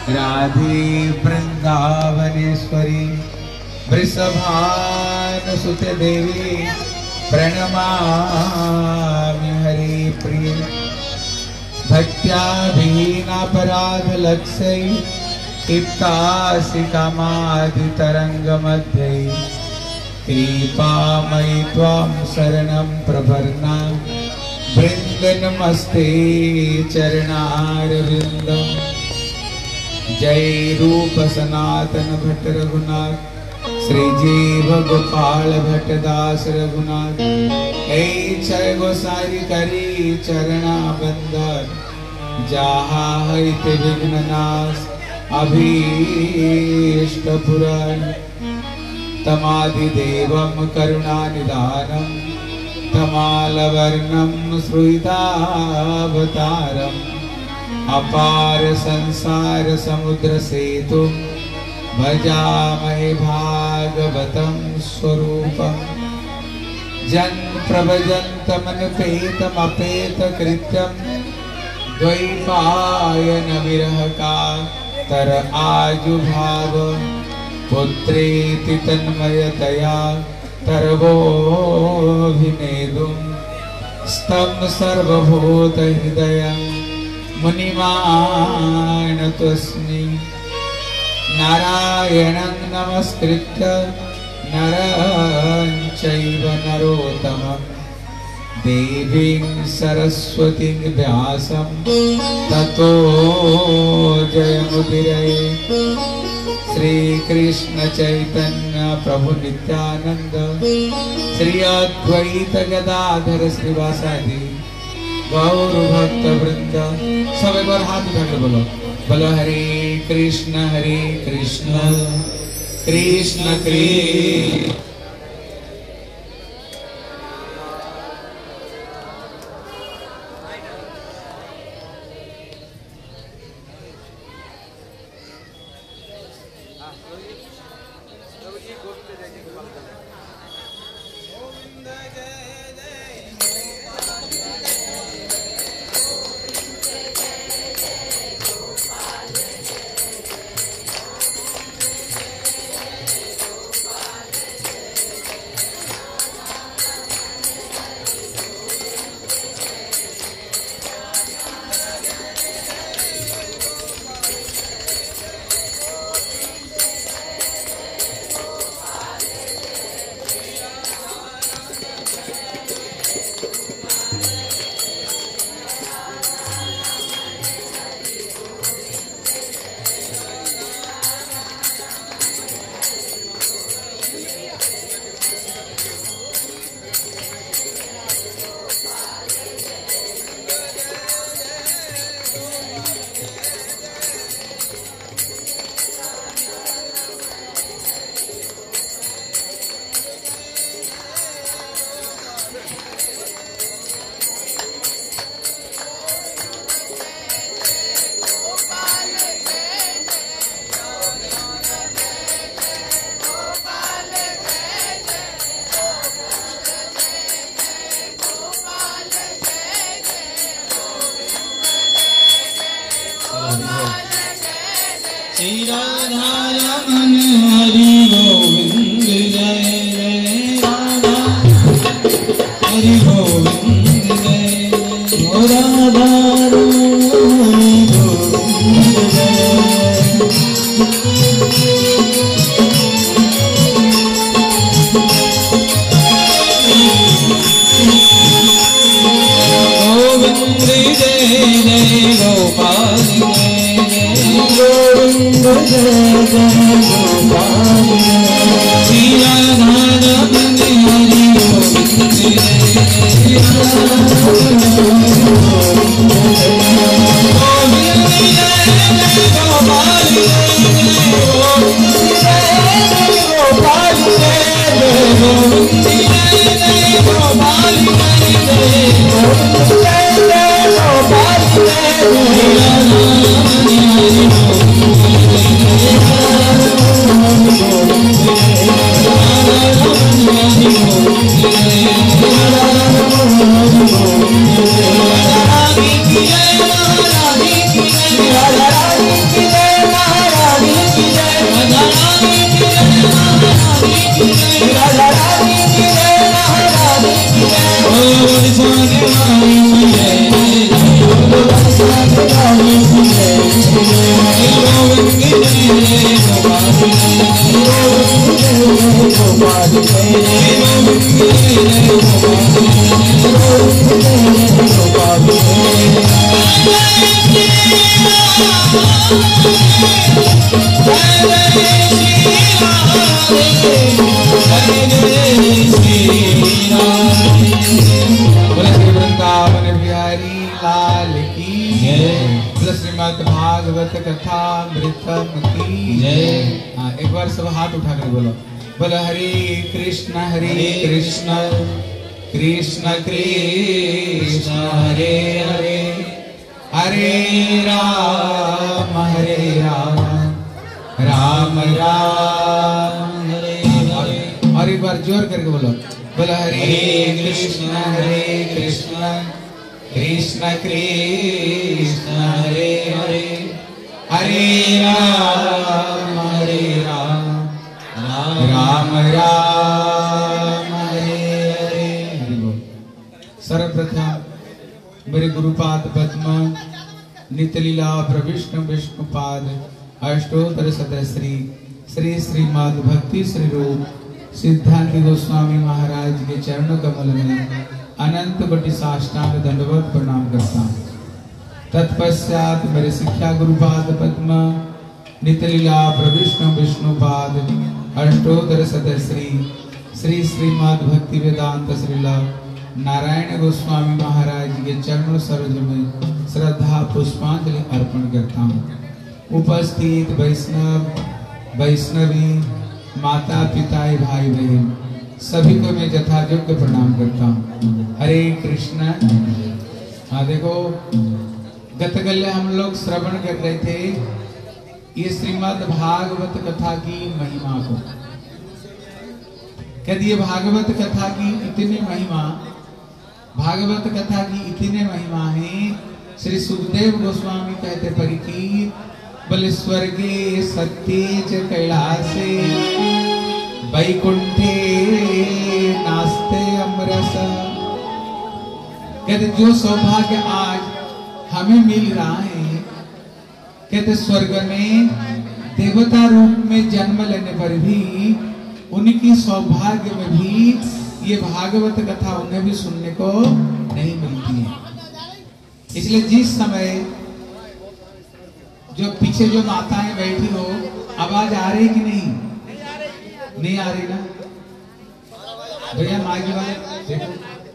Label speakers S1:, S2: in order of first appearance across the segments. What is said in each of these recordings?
S1: राधे वृंदावनेश्वरी वृषभानुसुते देवी प्रणमामि हरि प्रिय भक्त्याधीनापराधलक्ष्यै इत्तासिकामादितरङ्गमध्ये कृपामयि त्वां शरणं प्रपन्ना वृन्दनमस्ते चरणारविन्दम्। जय रूप सनातन भट्ट रघुनाथ श्री जीव गोपाल भट्ट दास रघुनाथ। ऐ जय गोसाई करी चरणा बंदर जहा हित विघ्ननाश अभीष्ट पुराण तमादिदेवं करुणानिधानं तमालवर्णं श्रुतावतारम् अपार संसार समुद्र सेतु भजामहे भागवतं स्वरूपम्। जन प्रभजन्तमनुपेतमपेत कृत्यं द्वैपायन विरह का तर आजुभाव पुत्रेति तन्मयतया तरवोऽभिनेदुं स्तं सर्वभूत हृदयं मुनिमानतोऽस्मि। नारायणं नमस्कृत्य नरं चैव नरोत्तमं देवीं सरस्वतीं व्यासं ततो जयमुदीरये। श्रीकृष्ण चैतन्य प्रभु नित्यानंद श्री अद्वैत गदाधर श्रीवासादि गौर भक्त वृंद। सब एक बार हाथ उठा के बोलो बोलो हरे कृष्ण कृष्ण कृष्ण। वृंदावन बिहारी लाल की जय। श्रीमद् भागवत कथा मृतम की जय। हाँ, एक बार सब हाथ उठाकर बोलो, बोलो हरे कृष्ण कृष्ण कृष्ण हरे हरे, हरे राम राम राम हरे हरे। और एक बार जोर करके बोलो, बोलो हरे कृष्ण कृष्ण कृष्ण हरे हरे, हरे राम राम राम हरे हरे। सर्वप्रथम मेरे गुरुपाद पद्म नितलीला प्रविष्णु विष्णुपाद अष्टोत्तर शतश्री श्री श्रीमद् भक्ति श्री रूप सिद्धांत गोस्वामी महाराज के चरणों कमल में अनंत कोटि साष्टांग दंडवत प्रणाम करता हूँ। तत्पश्चात मेरे शिक्षा गुरुपाद पद्म नितलीला प्रविष्णु विष्णुपाद अष्टोत्तर शतश्री श्री श्रीमद् भक्ति वेदांत श्रीला नारायण गोस्वामी महाराज के चरणों सरोज में श्रद्धा पुष्पांजलि अर्पण करता हूँ। उपस्थित वैष्णव वैष्णवी माता पिता भाई बहन सभी को मैं यथायोग्य प्रणाम करता हूँ। हरे कृष्ण। हाँ देखो, गतकल्य हम लोग श्रवण कर रहे थे ये श्रीमद् भागवत कथा की महिमा को। कहती है भागवत कथा की इतनी महिमा, भागवत कथा की इतने महिमा है। श्री सुखदेव गोस्वामी कहते परीक्षित, बोले स्वर्गे सत्येच कैलासे वैकुंठे नास्ते अमरस। कहते जो सौभाग्य आज हमें मिल रहा है, कहते स्वर्ग में देवता रूप में जन्म लेने पर भी उनकी सौभाग्य में भी ये भागवत कथा उन्हें भी सुनने को नहीं मिलती है। इसलिए जिस समय जो पीछे जो माताएं बैठी हो, आवाज आ रही कि नहीं? नहीं आ रही ना भैया? मागी वाले देखो,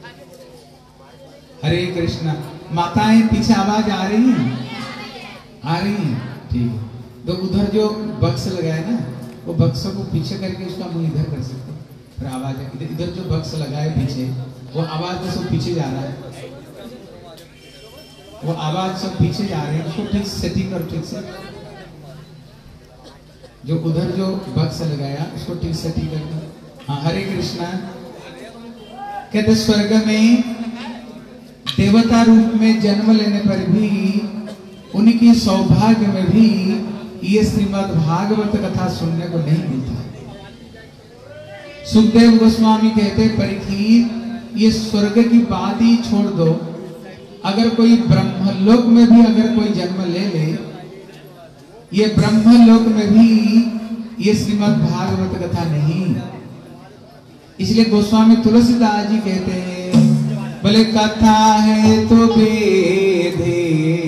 S1: हरे कृष्णा। माताएं पीछे आवाज आ रही हैं? आ रही हैं, ठीक है। तो उधर जो बक्स लगाए ना, वो बक्स को पीछे करके उसका मुंह इधर कर सकते, फिर आवाज इधर जो बक्स लगाए पीछे, वो आवाज तो सब पीछे जा रहा है, वो आवाज सब पीछे जा रहे हैं। उसको ठीक सेटिंग और ठीक से जो उधर जो बक्स लगाया उसको ठीक सेटिंग करना। हाँ, हरे कृष्णा। कहते स्वर्ग में देवता रूप में जन्म लेने पर भी उनकी सौभाग्य में भी ये श्रीमद् भागवत कथा सुनने को नहीं मिलता। सुखदेव गोस्वामी कहते परीक्षित, ये स्वर्ग की बात ही छोड़ दो, अगर कोई ब्रह्मलोक में भी अगर कोई जन्म ले ले, ये ब्रह्मलोक में भी ये श्रीमद् भागवत कथा नहीं। इसलिए गोस्वामी तुलसीदास जी कहते हैं, बोले कथा है तो वेदे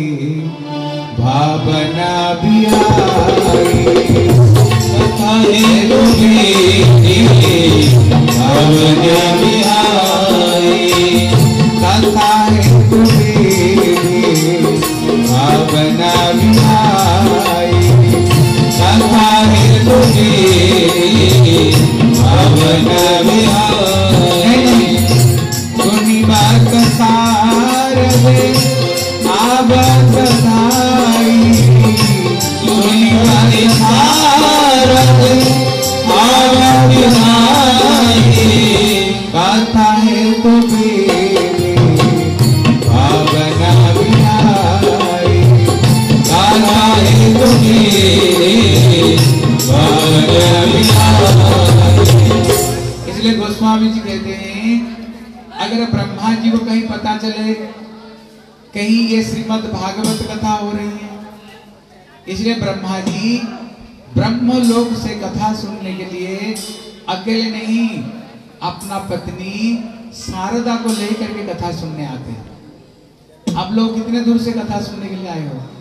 S1: भावना भी आई, कथा है तो वेदे भावना भी आई, कथा है तो वेदे भावना भी आई, कथा है तो वेदे भावना भी आई। सुनी बात सारदे आवाज आई, सुनी बात सारदे आवाज आई, कथा है तो वेदे भावना भी आई, कथा है तो वेदे भावना भी आई। इसलिए गोस्वामी जी कहते हैं, अगर ब्रह्मा जी को कहीं पता चले कहीं ये श्रीमद् भागवत कथा हो रही है, इसलिए ब्रह्मा जी ब्रह्मलोक से कथा सुनने के लिए अकेले नहीं, अपना पत्नी शारदा को लेकर के कथा सुनने आते हैं। आप लोग कितने दूर से कथा सुनने के लिए आए हो?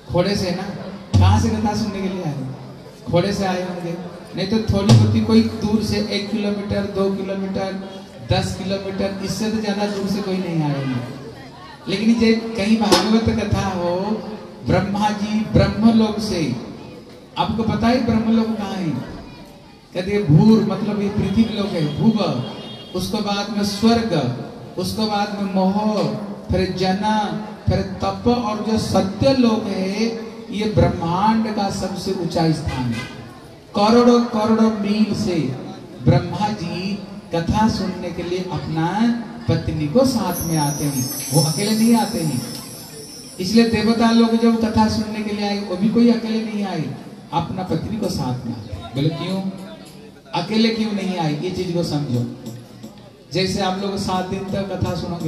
S1: खोड़े से ना, कहाँ से कथा सुनने के लिए आए? खोड़े से आए होंगे, नहीं तो थोड़ी बहुत कोई दूर से 1 किलोमीटर 2 किलोमीटर 10 किलोमीटर, इससे तो ज्यादा दूर से कोई नहीं आए होंगे। लेकिन जब कहीं भागवत कथा हो, ब्रह्मा जी ब्रह्मलोक से, आपको पता है ब्रह्मलोक कहाँ है? कहते भूर मतलब ये पृथ्वी लोक है, भूव, उसको बाद में स्वर्ग, उसको बाद में मोह, फिर जना, फिर तप, और जो सत्य लोक है ये ब्रह्मांड का सबसे ऊंचा स्थान है। करोड़ों करोड़ों मील से ब्रह्मा जी कथा सुनने के लिए अपना पत्नी को साथ में आते हैं, वो अकेले नहीं आते हैं। इसलिए देवता लोग जब कथा सुनने के लिए आए, वो भी कोई अकेले नहीं आए, अपना पत्नी को साथ में आते। बोले क्यों अकेले क्यों नहीं आए? ये चीज को समझो। जैसे आप लोग 7 दिन तक कथा सुनोगे,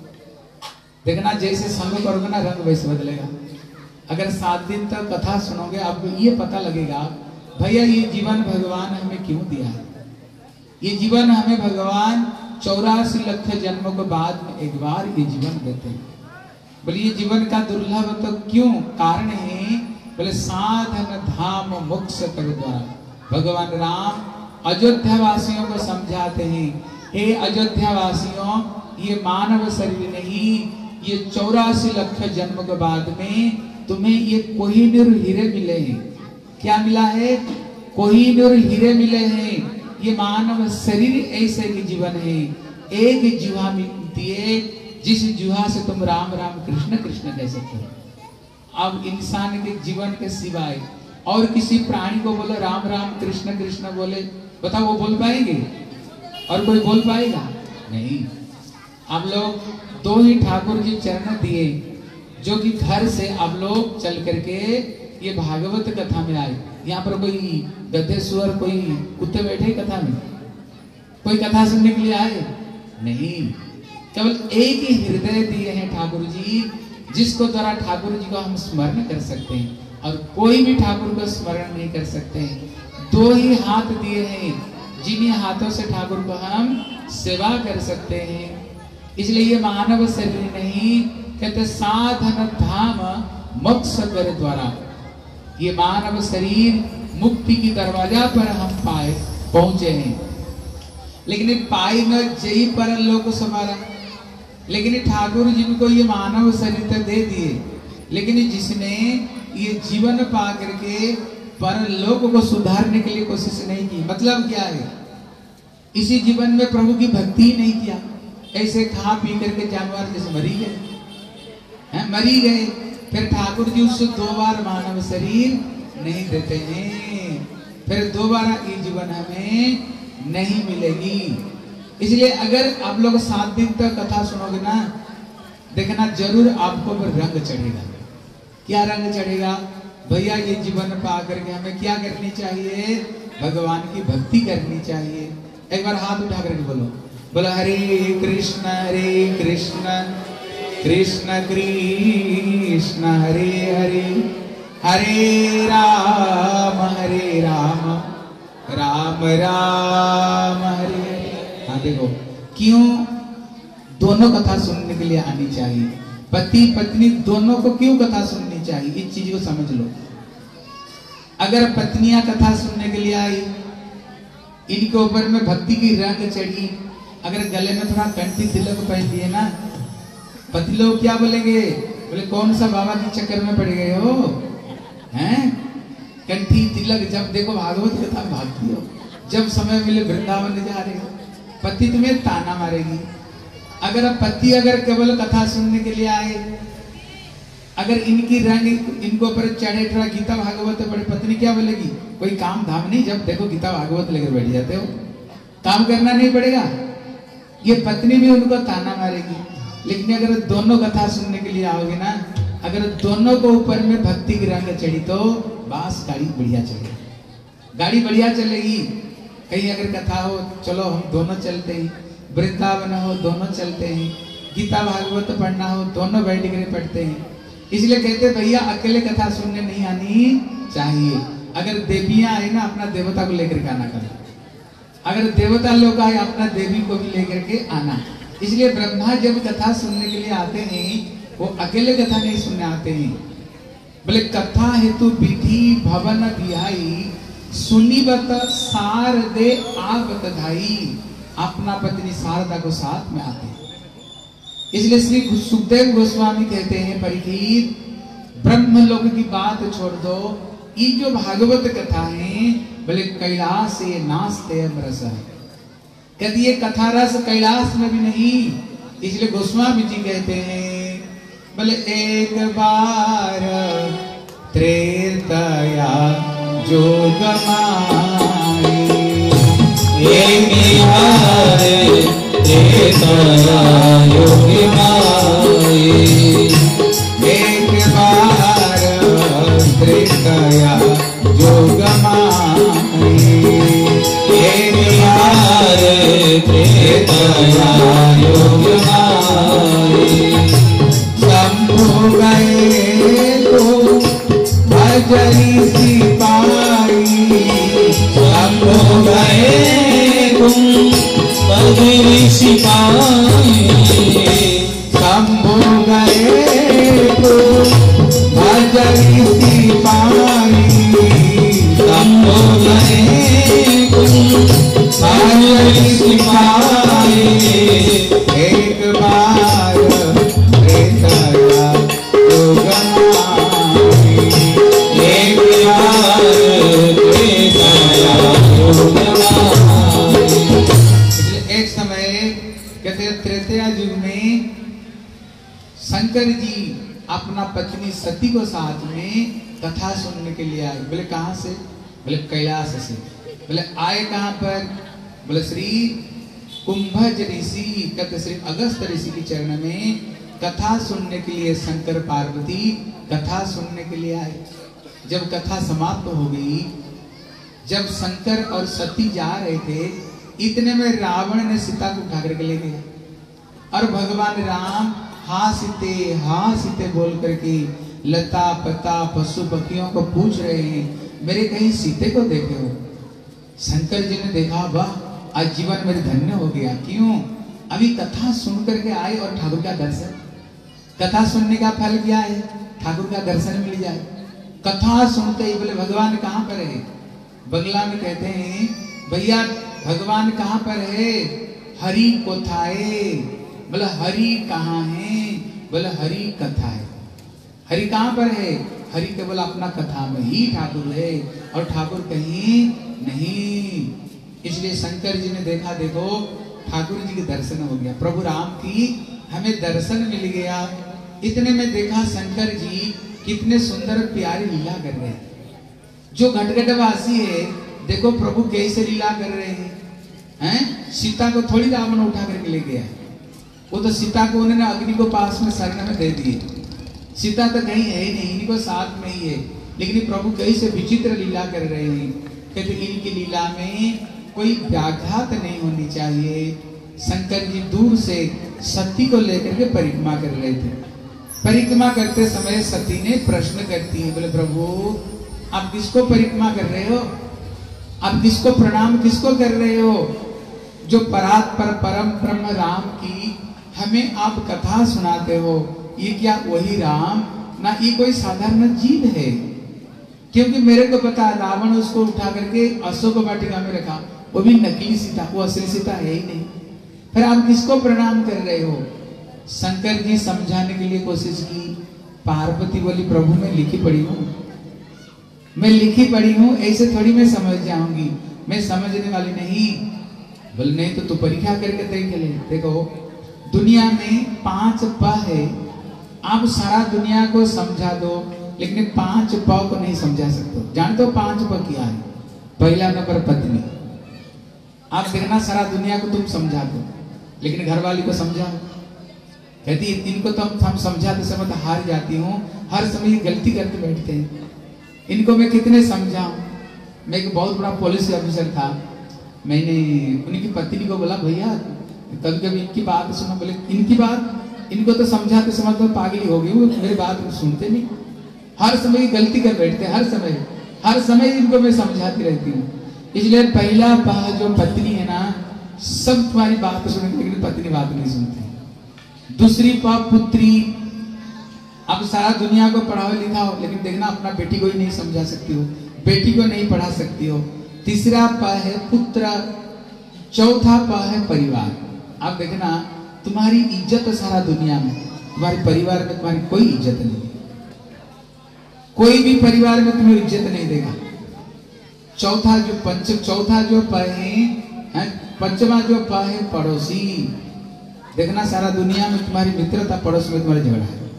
S1: देखना जैसे संग करोगे ना, रंग वैसे बदलेगा। अगर 7 दिन तक कथा सुनोगे, आपको ये पता लगेगा भैया ये जीवन भगवान हमें क्यों दिया है। ये जीवन हमें भगवान 84 लाख जन्मों के बाद में एक बार ये जीवन देते हैं। बोले ये जीवन का दुर्लभ तो क्यों? कारण है बोले साधन धाम मोक्ष कर द्वारा। भगवान राम अयोध्या वासियों को समझाते हैं, हे अयोध्या वासियों, ये मानव शरीर नहीं, ये 84 लाख जन्म के बाद में तुम्हें ये कोहिनूर हीरे मिले हैं। क्या मिला है? कोहिनूर हीरे मिले हैं। ये मानव शरीर ऐसे एक जीवन है, एक जीवा मिलती है, जिस जीवा से तुम राम राम कृष्ण कृष्ण कह सकते हो। अब इंसान के जीवन के सिवाय और किसी प्राणी को बोलो राम राम कृष्ण कृष्ण बोले, बताओ वो बोल पाएंगे? और कोई बोल पाएगा? नहीं। आप लोग 2 ही ठाकुर जी चरण दिए, जो कि घर से आप लोग चल करके ये भागवत कथा में आए। यहाँ पर कोई गधे सुअर कोई कुत्ते बैठे कथा में? कोई कथा सुनने के लिए आए? नहीं। केवल एक ही हृदय दिए हैं ठाकुर जी, जिसको द्वारा ठाकुर जी को हम स्मरण कर सकते हैं, और कोई भी ठाकुर को स्मरण नहीं कर सकते हैं। 2 ही हाथ दिए हैं, जिन्हीं हाथों से ठाकुर को हम सेवा कर सकते हैं। इसलिए ये मानव शरीर नहीं, कहते साधन धाम मोक्ष कर द्वारा। ये मानव शरीर मुक्ति की दरवाजा पर हम पाए पहुंचे हैं। लेकिन पाई न जई पर लोक समारा, लेकिन ठाकुर जिनको ये मानव शरीर तो दे दिए, लेकिन जिसने ये जीवन पा करके परलोक को सुधारने के लिए कोशिश नहीं की। मतलब क्या है? इसी जीवन में प्रभु की भक्ति नहीं किया, ऐसे खा पी करके जानवर जैसे मरी गए, मरी गए। फिर ठाकुर जी उससे 2 बार मानव शरीर नहीं देते हैं, फिर दोबारा ये जीवन हमें नहीं मिलेगी। इसलिए अगर आप लोग 7 दिन तक कथा सुनोगे ना, देखना जरूर आपको रंग चढ़ेगा। क्या रंग चढ़ेगा? भैया ये जीवन पा करके हमें क्या करनी चाहिए? भगवान की भक्ति करनी चाहिए। एक बार हाथ उठा करके बोलो, बोलो हरे कृष्ण कृष्ण कृष्ण हरे हरे, हरे राम राम राम हरे हरे। हाँ देखो, क्यों दोनों कथा सुनने के लिए आनी चाहिए? पति पत्नी दोनों को क्यों कथा सुननी चाहिए? इस चीज को समझ लो। अगर पत्नियां कथा सुनने के लिए आई, इनके ऊपर में भक्ति की रंग चढ़ी, अगर गले में थोड़ा कंठी तिलक पहन लिए ना, पति लोग क्या बोलेंगे? बोले कौन सा बाबा के चक्कर में पड़ गए हो? हैं? कंठी तिलक, जब देखो भागवत कथा भागती हो, जब समय मिले वृंदावन जा रहे हो, पति तुम्हें ताना मारेगी। अगर पति अगर केवल कथा सुनने के लिए आए, अगर इनकी रंग इनको पर चढ़े, थोड़ा गीता भागवत पढ़े, पत्नी क्या बोलेगी? कोई काम धाम नहीं, जब देखो गीता भागवत लेकर बैठ जाते हो, काम करना नहीं पड़ेगा। ये पत्नी भी उनको ताना मारेगी। लेकिन अगर दोनों कथा सुनने के लिए आओगे ना, अगर दोनों को ऊपर में भक्ति की रंग चढ़ी तो बस गाड़ी बढ़िया चलेगी, गाड़ी बढ़िया चलेगी। कहीं अगर कथा हो, चलो हम दोनों चलते हैं, वृंदावन हो दोनों चलते हैं, गीता भागवत पढ़ना हो दोनों बैठ कर पढ़ते हैं। इसलिए कहते भैया अकेले कथा सुनने नहीं आनी चाहिए। अगर देवियां आए ना, अपना देवता को लेकर के आना करो। अगर देवता लोग आए, अपना देवी को भी लेकर के आना। इसलिए ब्रह्मा जब कथा सुनने के लिए आते हैं, वो अकेले कथा नहीं सुनने आते हैं, बोले कथा हेतु विधि भवन भियाई, सुनी बत सार दे आ बतधाई। अपना पत्नी शारदा को साथ में आते, इसलिए श्री सुखदेव गोस्वामी कहते हैं परीक्षित, ब्रह्मलोक की बात छोड़ दो, ये जो भागवत कथा है बोले कैलाश से नास्ते रस है, कहती ये कथा रस कैलाश में भी नहीं। इसलिए गोस्वामी जी कहते हैं बोले एक बार त्रेतया जो गमाई,
S2: एक बार त्रेतया योग माई,
S1: एक बार त्रेतया जो गमाई,
S2: एक बार त्रेतया योग माई।
S1: शंभु गए तो भजरी सिपाही,
S2: शंभु गए तुम बजरी सिपाही,
S1: शंभु गए तो भजरी सिपाही,
S2: शंभु गए तुम बजरी सिपाही।
S1: एक बार त्रेतया जो गमाई,
S2: एक बार त्रेतया योग माई।
S1: एक समय कहते हैं त्रेतया युग में शंकर जी अपना पत्नी सती को साथ में कथा सुनने के लिए आए। बोले कहाँ से? बोले कैलाश से। बोले आए कहाँ पर? बोले श्री कुंभज ऋषि, कहते श्री अगस्त ऋषि के चरण में कथा सुनने के लिए शंकर पार्वती कथा सुनने के लिए आए। जब कथा समाप्त हो गई, जब शंकर और सती जा रहे थे, इतने में रावण ने सीता को उठा करके ले गया और भगवान राम हाँ सीते बोल करके लता पता पशु पक्षियों को पूछ रहे हैं, मेरे कहीं सीते को देखे हो? शंकर जी ने देखा, वाह आज जीवन मेरे धन्य हो गया। क्यों? अभी कथा सुन करके आए और ठाकुर का दर्शन, कथा सुनने का फल क्या है? ठाकुर का दर्शन मिल जाए। कथा सुनते ही बोले भगवान कहाँ पर है? बंगला में कहते हैं भैया भगवान कहाँ पर है? हरि कोथाए। बोले हरि कहाँ है? बोले हरि कथा है। हरि कहाँ पर है? हरि केवल अपना कथा में ही ठाकुर है और ठाकुर कहीं नहीं। इसलिए शंकर जी ने देखा, देखो ठाकुर जी के दर्शन हो गया, प्रभु राम की हमें दर्शन मिल गया। इतने में देखा शंकर जी कितने सुंदर प्यारी लीला कर रहे हैं। जो घटघटवासी है, देखो प्रभु कैसे लीला कर रहे हैं। सीता को थोड़ी रावण उठा करके ले गया, वो तो सीता को उन्होंने अग्नि को पास में शरण में दे दिए। सीता तो कहीं है ही नहीं, इन्हीं को साथ में ही है। लेकिन प्रभु कैसे विचित्र लीला कर रहे हैं। कहते इनकी लीला में कोई व्याघात नहीं होनी चाहिए। शंकर जी दूर से सती को लेकर के परिक्रमा कर रहे थे। परिक्रमा करते समय सती ने प्रश्न करती है, बोले प्रभु आप किसको परिक्रमा कर रहे हो? आप किसको प्रणाम किसको कर रहे हो? जो परात्पर परम ब्रह्म राम की हमें आप कथा सुनाते हो, ये क्या वही राम? ना ये कोई साधारण जीव है। क्योंकि मेरे को पता है रावण उसको उठा करके अशोक वाटिका में रखा, वो भी नकली सीता, वो असली सीता है ही नहीं। फिर आप किसको प्रणाम कर रहे हो? शंकर जी समझाने के लिए कोशिश की। पार्वती बोली प्रभु मैं लिखी पढ़ी हूँ, मैं लिखी पढ़ी हूँ, ऐसे थोड़ी मैं समझ जाऊंगी, मैं समझने वाली नहीं। बोले नहीं तो तू परीक्षा करके देख ले। देखो दुनिया में 5 प है, आप सारा दुनिया को समझा दो लेकिन 5 प को नहीं समझा सकते। जानते हो 5 प क्या है? पहला नंबर पत्नी। आप देखना सारा दुनिया को तुम समझा दो लेकिन घरवाली को समझाओ, कहती इनको तो हम समझाते समय तो हार जाती हूँ, हर समय ये गलती करके बैठते हैं, इनको मैं कितने समझाऊं। मैं एक बहुत बड़ा पुलिस ऑफिसर था, मैंने उनकी पत्नी को बोला भैया कभी कभी इनकी बात सुनो। बोले इनकी बात? इनको तो समझाते समय तो पागल हो गई, मेरी बात सुनते नहीं, हर समय गलती कर बैठते, हर समय इनको मैं समझाती रहती हूँ। इसलिए पहला पा जो पत्नी है ना, सब तुम्हारी बात सुनेंगे लेकिन पत्नी बात नहीं सुनती। दूसरी पा पुत्री, अब सारा दुनिया को पढ़ाओ लिखाओ, लेकिन देखना अपना बेटी को ही नहीं समझा सकती हो, बेटी को नहीं पढ़ा सकती हो। तीसरा प है पुत्र, चौथा प है परिवार। अब देखना तुम्हारी इज्जत सारा दुनिया में, तुम्हारे परिवार में तुम्हारी कोई इज्जत नहीं है, कोई भी परिवार में तुम्हें इज्जत नहीं देगा। चौथा जो प है, पंचमा जो प है पड़ोसी। देखना सारा दुनिया में तुम्हारी मित्रता, पड़ोस में तुम्हारा झगड़ा है,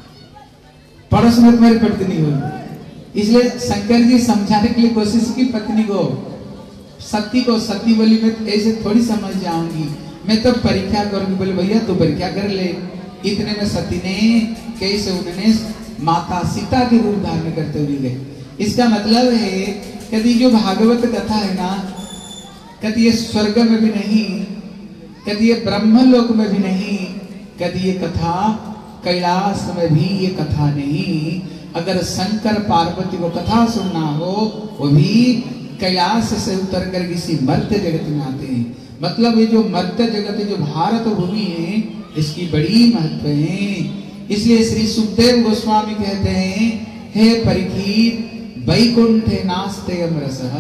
S1: पड़ोस में तुम्हारी पटनी हुई। इसलिए शंकर जी समझाने के लिए कोशिश की पत्नी को, सती को। सती बोली मैं ऐसे थोड़ी समझ जाऊंगी, मैं तो परीक्षा करूंगी। बोले भैया तू परीक्षा कर ले। इतने में सती ने कैसे उन्होंने माता सीता के रूप धारण करते हुए गए। इसका मतलब है कभी जो भागवत कथा है ना, कभी ये स्वर्ग में भी नहीं, कभी ये ब्रह्मलोक में भी नहीं, कभी ये कथा कैलाश में भी ये कथा नहीं। अगर शंकर पार्वती को कथा सुनना हो, वो भी कैलाश से उतर कर किसी मर्त्य जगत में आते हैं। मतलब ये जो मर्त्य जगत है, जो भारत भूमि है, इसकी बड़ी महत्व है। इसलिए श्री सुखदेव गोस्वामी कहते हैं, हे परीक्षित वैकुंठे नास्ते अमरसः।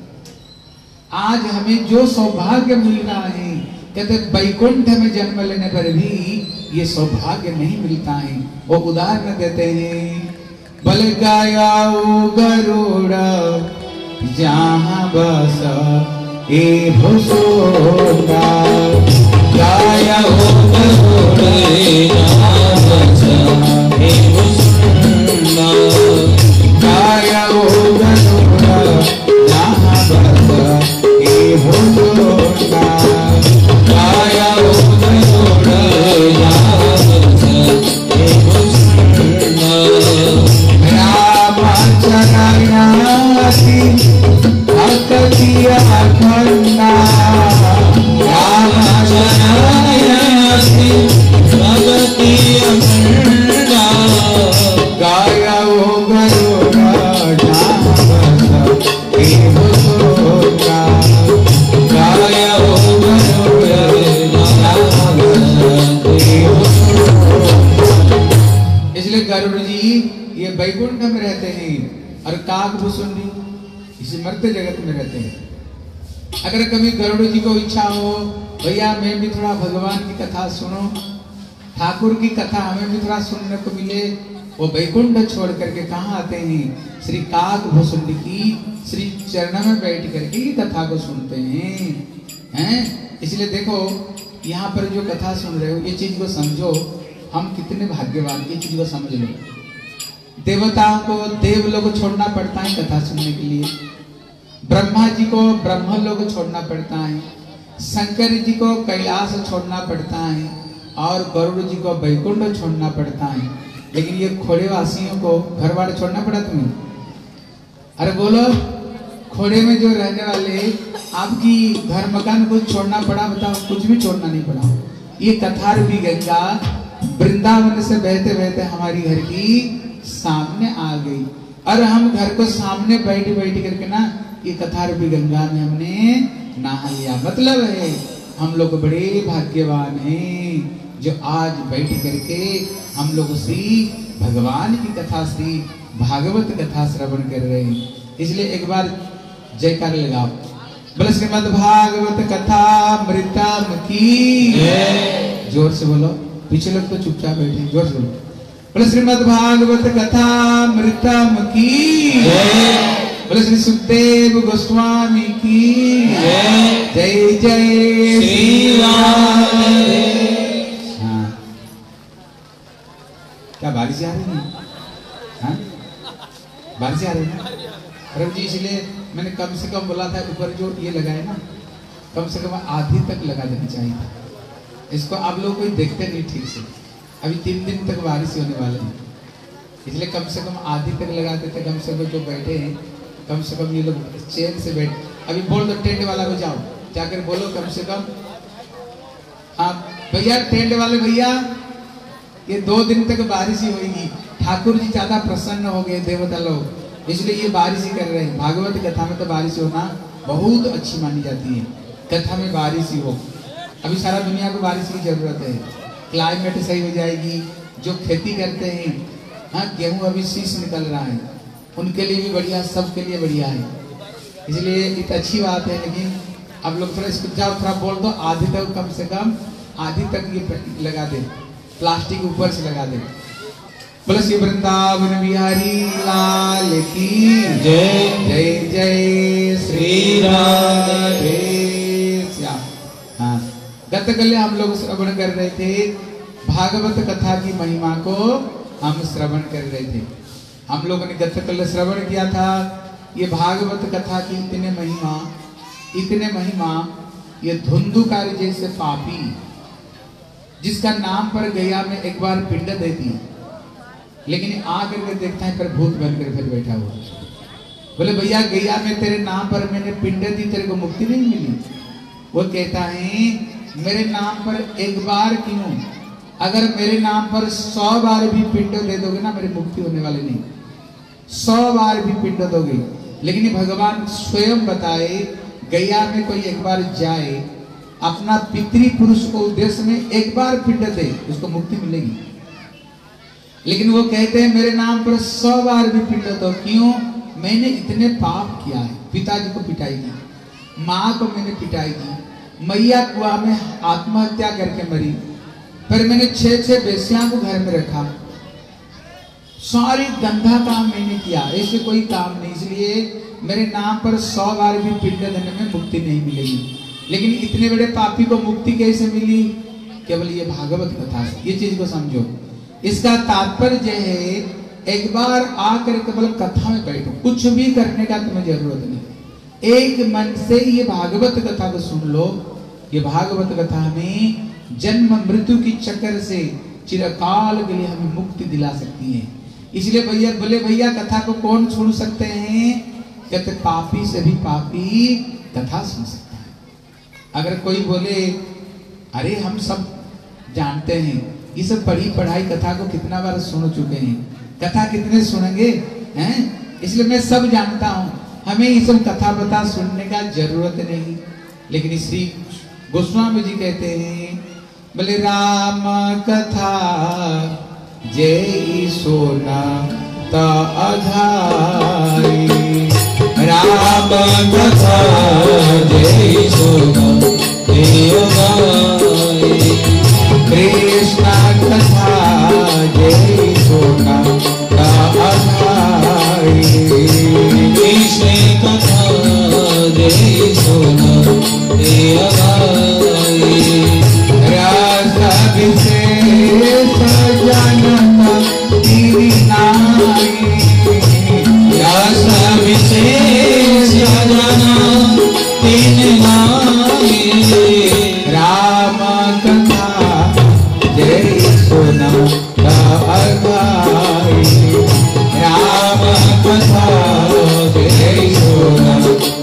S1: आज हमें जो सौभाग्य मिल रहा है, कहते वैकुंठ में जन्म लेने पर भी ये सौभाग्य नहीं मिलता है। वो उदाहरण देते हैं, बल गाया गरुड़ जहाँ बस ए भुसोगा, गाया गरुड़ जहाँ बस ए भुसोगा, गाया गरुड़ जहाँ बस ए भुसोगा, गाया गरुड़ जहाँ बस ए भुसोगा। रामाचरणासी भक्तिया खन्ना, रामाचरणासी भक्तिया खन्ना, गाया वो गरुड़ जहाँ बस ए भुसोगा, गाया वो गरुड़ जहाँ बस ए भुसोगा। इसलिए गरुड़ जी ये वैकुंठ में रहते हैं और काकभूषुंडी इसी मर्त्य जगत में रहते हैं। अगर कभी गरुड़ जी को इच्छा हो, भैया मैं भी थोड़ा भगवान की कथा सुनो, ठाकुर की कथा हमें भी थोड़ा सुनने को मिले, वो वैकुंठ छोड़ करके कहाँ आते हैं, श्री काकभूषुंडी की श्री चरण में बैठ करके कथा को सुनते हैं। इसलिए देखो यहाँ पर जो कथा सुन रहे हो, ये चीज को समझो, हम कितने भाग्यवान, ये चीज को समझ लो। देवताओं को देव लोग छोड़ना पड़ता है कथा सुनने के लिए, ब्रह्मा जी को ब्रह्म लोग छोड़ना पड़ता है, शंकर जी को कैलाश छोड़ना पड़ता है, और गरुड़ जी को वैकुंठ छोड़ना पड़ता है। लेकिन ये खोड़े वासियों को घर वाले छोड़ना पड़ा तुम्हें? अरे बोलो, खोड़े में जो रहने वाले आपकी घर मकान को छोड़ना पड़ा? बताओ, कुछ भी छोड़ना नहीं पड़ा। ये कथा रूपी गंगा वृंदावन से बहते बहते हमारी घर की सामने आ गई, और हम घर को सामने बैठ करके ना ये कथा रूपी गंगा में हमने नहा लिया। मतलब है हम लोग बड़े भाग्यवान हैं जो आज बैठ करके हम लोग श्री भगवान की कथा, श्री भागवत कथा श्रवण कर रहे हैं। इसलिए एक बार जयकार लगाओ, बोले श्रीमद् भागवत कथा मृतम की। जोर से बोलो, पीछे लोग तो चुपचाप बैठे, जोर से बोलो, बोले श्रीमद् भागवत कथा मृतम की। बोले श्री सुखदेव गोस्वामी की जय जय श्री राम। हाँ, क्या बारिश आ रही है? हाँ, बारिश आ रही है प्रभु जी। इसलिए मैंने कम से कम बोला था, ऊपर जो ये लगाए ना, कम से कम आधी तक लगा देना चाहिए था। इसको आप लोग कोई देखते नहीं ठीक से। अभी 3 दिन तक बारिश होने वाले हैं, इसलिए कम से कम आधी तक लगा देते। कम से कम जो बैठे हैं, कम से कम ये लोग चैन से बैठ। अभी बोल दो टेंट वाला को, जाओ जाकर बोलो कम से कम, हाँ भैया टेंट वाले भैया, ये 2 दिन तक बारिश ही होगी। ठाकुर जी ज्यादा प्रसन्न हो गए, देवता लोग, इसलिए ये बारिश ही कर रहे हैं। भागवत कथा में तो बारिश होना बहुत अच्छी मानी जाती है, कथा में बारिश ही हो। अभी सारा दुनिया को बारिश की जरूरत है, क्लाइमेट सही हो जाएगी। जो खेती करते हैं हाँ गेहूं अभी शीश निकल रहा है, उनके लिए भी बढ़िया, सबके लिए बढ़िया है। इसलिए एक अच्छी बात है। लेकिन अब लोग थोड़ा इसको जाओ थोड़ा बोल दो, आधी तक कम से कम आधी तक ये लगा दे, प्लास्टिक ऊपर से लगा दे। बोलो श्री वृंदावन बिहारी लाल की
S2: जय।
S1: जय जय श्री राधे श्याम। हाँ, गतकल्य हम लोग श्रवण कर रहे थे, भागवत कथा की महिमा को हम श्रवण कर रहे थे। हम लोगों ने गतकल्य श्रवण किया था, ये भागवत कथा की इतने महिमा, ये धुंधुकारी जैसे पापी जिसका नाम पर गया में एक बार पिंड देती, लेकिन आकर के देखता है पर भूत बनकर फिर बैठा हुआ। बोले भैया गया में तेरे नाम पर मैंने पिंड दी, तेरे को मुक्ति नहीं मिली? वो कहता है मेरे नाम पर एक बार क्यों, अगर मेरे नाम पर 100 बार भी पिंड दे दोगे ना, मेरी मुक्ति होने वाली नहीं। 100 बार भी पिंड दोगे, लेकिन भगवान स्वयं बताए गया में कोई एक बार जाए, अपना पितृपुरुष को उद्देश्य में एक बार पिंड दे, उसको मुक्ति मिलेगी। लेकिन वो कहते हैं मेरे नाम पर 100 बार भी पिंड दो, क्यों? मैंने इतने पाप किया है। पिताजी को पिटाई की, माँ को मैंने पिटाई की, मैया कुआं में आत्महत्या करके मरी, फिर मैंने 6 बेसियां को घर में रखा, सारी गंदा काम मैंने किया, ऐसे कोई काम नहीं। इसलिए मेरे नाम पर 100 बार भी पिंड देने में मुक्ति नहीं मिलेगी। लेकिन इतने बड़े पापी को मुक्ति कैसे मिली? केवल ये भागवत कथा से। ये चीज को समझो, इसका तात्पर्य है एक बार आकर केवल कथा में बैठो, कुछ भी करने का तुम्हें जरूरत नहीं, एक मन से ये भागवत कथा को सुन लो। ये भागवत कथा हमें जन्म मृत्यु की चक्कर से चिरकाल के लिए हमें मुक्ति दिला सकती है। इसलिए भैया बोले भैया कथा को कौन सुन सकते हैं? कहते पापी से भी पापी कथा सुन सकता है। अगर कोई बोले अरे हम सब जानते हैं, ये सब पढ़ी पढ़ाई कथा को कितना बार सुन चुके हैं, कथा कितने सुनेंगे हैं? इसलिए मैं सब जानता हूँ, हमें ये सब कथा बता सुनने का जरूरत नहीं। लेकिन श्री गोस्वामी जी कहते हैं बोले राम कथा जय सोना ता अधारी,
S2: राम कथा जय सोना देवगाई,
S1: कृष्ण कथा जय सोना ता अधारी,
S2: कृष्ण कथा जय सोना देवगाई,
S1: रस विशेष जनता तेरी नाई,
S2: रस विशेष जना तीन नाई,
S1: राम कथा जय सोना ता अधारी,
S2: राम कथा जय सोना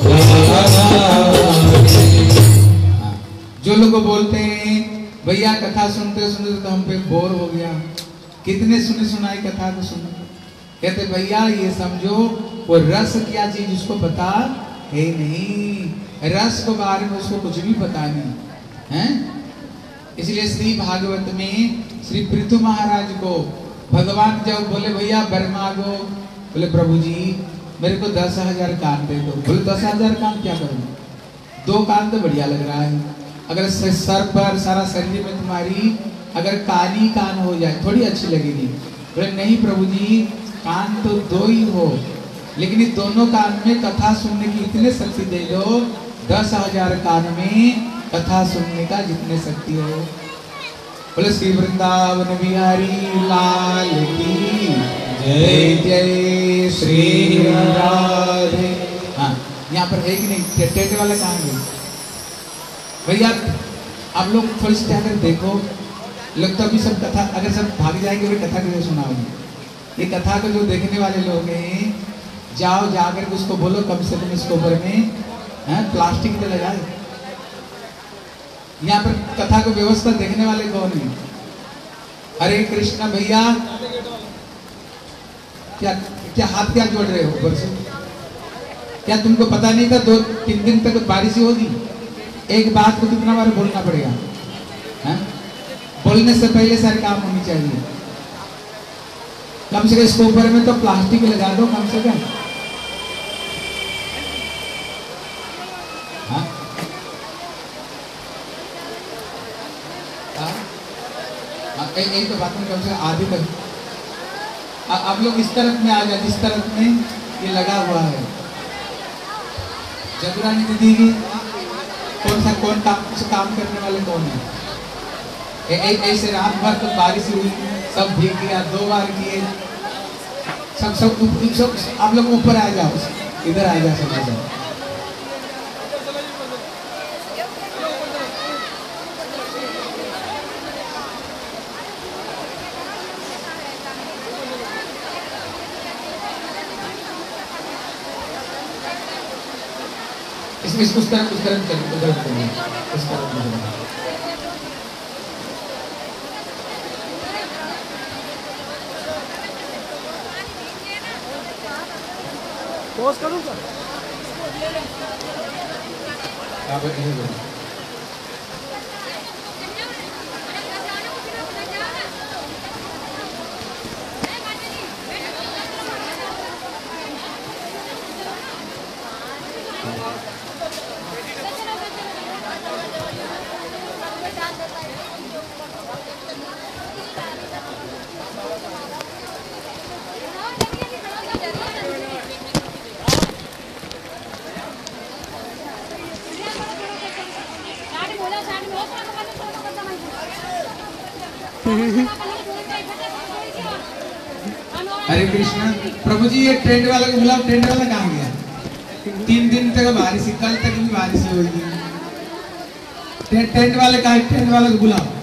S2: देवगाई।
S1: जो लोग बोलते हैं भैया कथा सुनते सुनते तो हम पे बोर हो गया, कितने सुने सुनाई कथा को सुनो, कहते भैया ये समझो वो रस क्या चीज उसको पता है नहीं, रस के बारे में उसको कुछ भी पता नहीं है। इसलिए श्री भागवत में श्री पृथु महाराज को भगवान जब बोले भैया वर मांगो, बोले प्रभु जी मेरे को 10,000 कान दे दो। बोले 10,000 कान क्या करूं? 2 कान तो बढ़िया लग रहा है, अगर सर पर सारा शरीर में तुम्हारी अगर कानी कान हो जाए थोड़ी अच्छी लगेगी। बोले नहीं प्रभु जी कान तो 2 ही हो, लेकिन इस दोनों कान में कथा सुनने की इतने शक्ति दे दो, 10,000 कान में कथा सुनने का जितने शक्ति हो। बोले श्री वृंदावन बिहारी लाल की जय जय श्री राधे। हाँ यहाँ पर है कि नहीं? टेटे वाला कहाँ है भैया? आप लोग थोड़ी सी जाकर देखो, लोग तो अभी सब कथा अगर सब भाग जाएंगे वे कथा क्यों सुनाओगे? ये कथा को जो देखने वाले लोग हैं जाओ जाकर के उसको बोलो कम से कम इसके ऊपर में प्लास्टिक तो लगाए। यहाँ पर कथा को व्यवस्था देखने वाले कौन है? हरे कृष्णा भैया क्या क्या हाथ क्या जोड़ रहे हो ऊपर से? क्या तुमको पता नहीं था 2-3 दिन तक बारिश होगी? एक बात को कितना बार बोलना पड़ेगा है? बोलने से पहले सारे काम होनी चाहिए। कम से कम इसके ऊपर में तो प्लास्टिक लगा दो कम से कम। हाँ? यही तो बात में कम से कम आधी तक। अब लोग इस तरफ में आ जाए, जिस तरफ में ये लगा हुआ है। जदुरानी दीदी की कौन काम करने वाले कौन है? ऐसे रात भर तो बारिश हुई, सब भीग गया, 2 बार किए, सब आप लोग ऊपर आ जाओ, इधर आ जाओ, सब आ जाओ। इसमें उस तरफ चलो, उधर चलो, इस तरफ चलो।
S3: पॉज करूं क्या?
S1: आप इधर चलो। हरे कृष्णा। प्रभु जी ये टेंट वाला को बुलाओ, टेंट वाला कहाँ गया? 3 दिन तक बारिश, कल तक भी बारिश हुई। टेंट वाले का, टेंट वाला को बुलाओ।